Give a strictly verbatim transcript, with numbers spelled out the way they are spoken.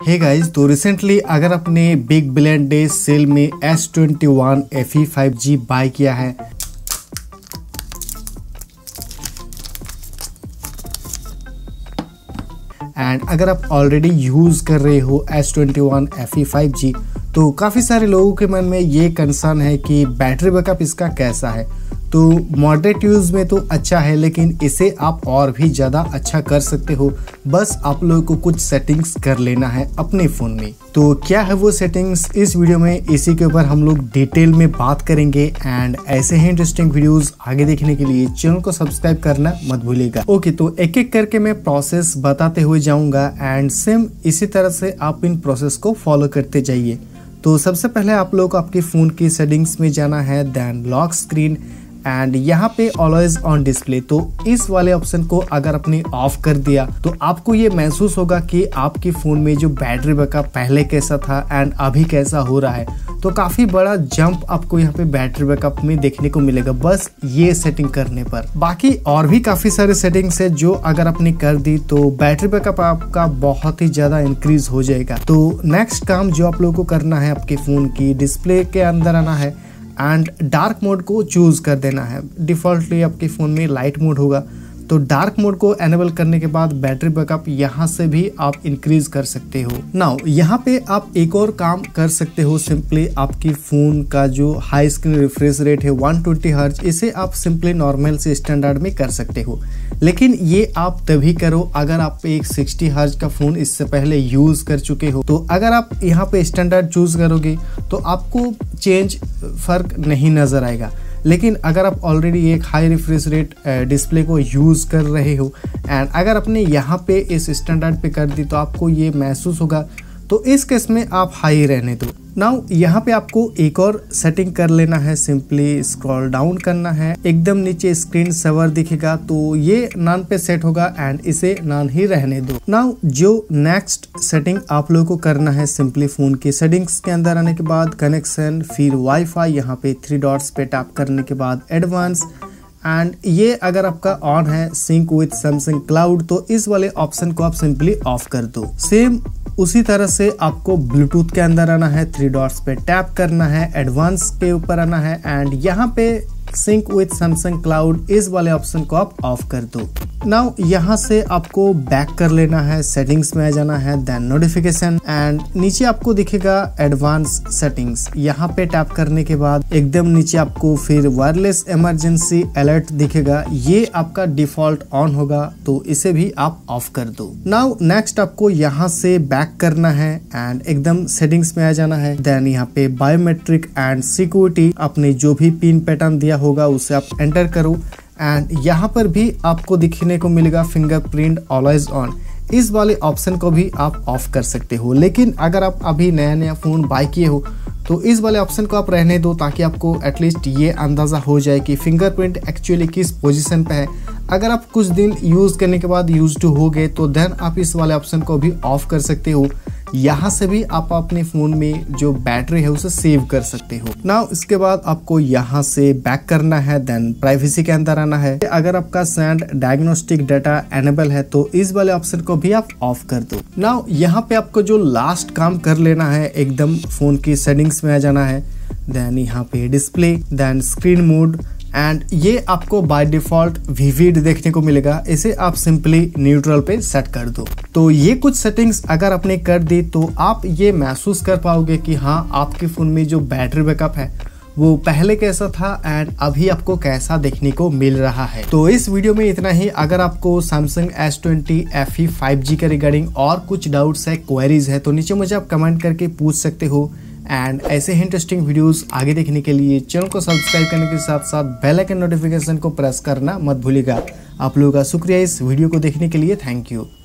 Hey guys, तो recently अगर आपने बिग बिलियन डे सेल में S twenty one F E five G buy किया है एंड अगर आप ऑलरेडी यूज कर रहे हो S twenty one F E five G, तो काफ़ी सारे लोगों के मन में ये कंसर्न है कि बैटरी बैकअप इसका कैसा है। तो मॉडरेट यूज़ में तो अच्छा है, लेकिन इसे आप और भी ज़्यादा अच्छा कर सकते हो। बस आप लोगों को कुछ सेटिंग्स कर लेना है अपने फ़ोन में। तो क्या है वो सेटिंग्स, इस वीडियो में इसी के ऊपर हम लोग डिटेल में बात करेंगे। एंड ऐसे ही इंटरेस्टिंग वीडियोस आगे देखने के लिए चैनल को सब्सक्राइब करना मत भूलिएगा। ओके, तो एक एक करके मैं प्रोसेस बताते हुए जाऊँगा एंड सेम इसी तरह से आप इन प्रोसेस को फॉलो करते जाइए। तो सबसे पहले आप लोग को आपके फ़ोन की सेटिंग्स में जाना है, देन लॉक स्क्रीन एंड यहाँ पे ऑलवेज ऑन डिस्प्ले। तो इस वाले ऑप्शन को अगर आपने ऑफ कर दिया तो आपको ये महसूस होगा कि आपके फ़ोन में जो बैटरी बैकअप पहले कैसा था एंड अभी कैसा हो रहा है। तो काफ़ी बड़ा जंप आपको यहाँ पे बैटरी बैकअप में देखने को मिलेगा बस ये सेटिंग करने पर। बाकी और भी काफ़ी सारे सेटिंग्स है जो अगर आपने कर दी तो बैटरी बैकअप आपका बहुत ही ज़्यादा इंक्रीज हो जाएगा। तो नेक्स्ट काम जो आप लोगों को करना है, आपके फ़ोन की डिस्प्ले के अंदर आना है एंड डार्क मोड को चूज कर देना है। डिफ़ॉल्टली आपके फ़ोन में लाइट मोड होगा, तो डार्क मोड को एनेबल करने के बाद बैटरी बैकअप यहाँ से भी आप इंक्रीज कर सकते हो। नाउ यहाँ पे आप एक और काम कर सकते हो, सिंपली आपकी फ़ोन का जो हाई स्क्रीन रिफ्रेश रेट है वन ट्वेंटी हर्ट्ज, इसे आप सिंपली नॉर्मल से स्टैंडर्ड में कर सकते हो। लेकिन ये आप तभी करो अगर आप एक सिक्सटी हर्ट्ज का फ़ोन इससे पहले यूज़ कर चुके हो। तो अगर आप यहाँ पे स्टैंडर्ड चूज़ करोगे तो आपको चेंज फ़र्क नहीं नज़र आएगा। लेकिन अगर आप ऑलरेडी एक हाई रिफ्रेश रेट डिस्प्ले को यूज़ कर रहे हो एंड अगर आपने यहाँ पे इस स्टैंडर्ड पे कर दी तो आपको ये महसूस होगा, तो इस केस में आप हाई रहने दो। नाउ यहाँ पे आपको एक और सेटिंग कर लेना है, सिंपली स्क्रॉल डाउन करना है, एकदम नीचे स्क्रीन सेवर दिखेगा तो ये नॉन पे सेट होगा एंड इसे नॉन ही रहने दो। नाउ जो नेक्स्ट सेटिंग आप लोगों को करना है, सिंपली फ़ोन की सेटिंग्स के अंदर आने के बाद कनेक्शन, फिर वाईफाई, यहाँ पे थ्री डॉट्स पे टैप करने के बाद एडवांस एंड ये अगर आपका ऑन है सिंक विथ सैमसंग क्लाउड, तो इस वाले ऑप्शन को आप सिंपली ऑफ कर दो। सेम उसी तरह से आपको ब्लूटूथ के अंदर आना है, थ्री डॉट्स पे टैप करना है, एडवांस के ऊपर आना है एंड यहाँ पे सिंक विथ सैमसंग क्लाउड, इस वाले ऑप्शन को आप ऑफ कर दो। नाउ यहाँ से आपको बैक कर लेना है, सेटिंग्स में आ जाना है, देन नोटिफिकेशन एंड नीचे आपको दिखेगा एडवांस सेटिंग्स। यहाँ पे टैप करने के बाद एकदम नीचे आपको फिर वायरलेस इमरजेंसी अलर्ट दिखेगा, ये आपका डिफॉल्ट ऑन होगा तो इसे भी आप ऑफ कर दो। नाउ नेक्स्ट आपको यहाँ से बैक करना है एंड एकदम सेटिंग्स में आ जाना है, देन यहाँ पे बायोमेट्रिक एंड सिक्योरिटी, आपने जो भी पिन पैटर्न दिया होगा उसे आप एंटर करो एंड यहाँ पर भी आपको दिखने को मिलेगा फिंगरप्रिंट ऑलवेज ऑन, इस वाले ऑप्शन को भी आप ऑफ कर सकते हो। लेकिन अगर आप अभी नया नया फ़ोन बाय किए हो तो इस वाले ऑप्शन को आप रहने दो, ताकि आपको एटलीस्ट ये अंदाज़ा हो जाए कि फिंगरप्रिंट एक्चुअली किस पोजीशन पे है। अगर आप कुछ दिन यूज़ करने के बाद यूज टू हो गए तो देन आप इस वाले ऑप्शन को भी ऑफ कर सकते हो। यहाँ से भी आप अपने फ़ोन में जो बैटरी है उसे सेव कर सकते हो। नाउ इसके बाद आपको यहाँ से बैक करना है, देन प्राइवेसी के अंदर आना है। अगर आपका सेंड डायग्नोस्टिक डाटा एनेबल है तो इस वाले ऑप्शन को भी आप ऑफ कर दो। नाउ यहाँ पे आपको जो लास्ट काम कर लेना है, एकदम फ़ोन की सेटिंग्स में आ जाना है, देन यहाँ पे display, then screen mode and ये आपको बाय डिफ़ॉल्ट विविड देखने को मिलेगा, इसे आप सिंपली न्यूट्रल पे सेट कर दो। तो ये कुछ सेटिंग्स अगर आपने कर दी तो आप ये महसूस कर पाओगे कि हाँ, आपके फ़ोन में जो बैटरी बैकअप है वो पहले कैसा था एंड अभी आपको कैसा देखने को मिल रहा है। तो इस वीडियो में इतना ही। अगर आपको Samsung S twenty F E five G के रिगार्डिंग और कुछ डाउट्स है, क्वेरीज है, तो नीचे मुझे आप कमेंट करके पूछ सकते हो। एंड ऐसे ही इंटरेस्टिंग वीडियोस आगे देखने के लिए चैनल को सब्सक्राइब करने के साथ साथ बेल आइकन नोटिफिकेशन को प्रेस करना मत भूलिएगा। आप लोगों का शुक्रिया इस वीडियो को देखने के लिए, थैंक यू।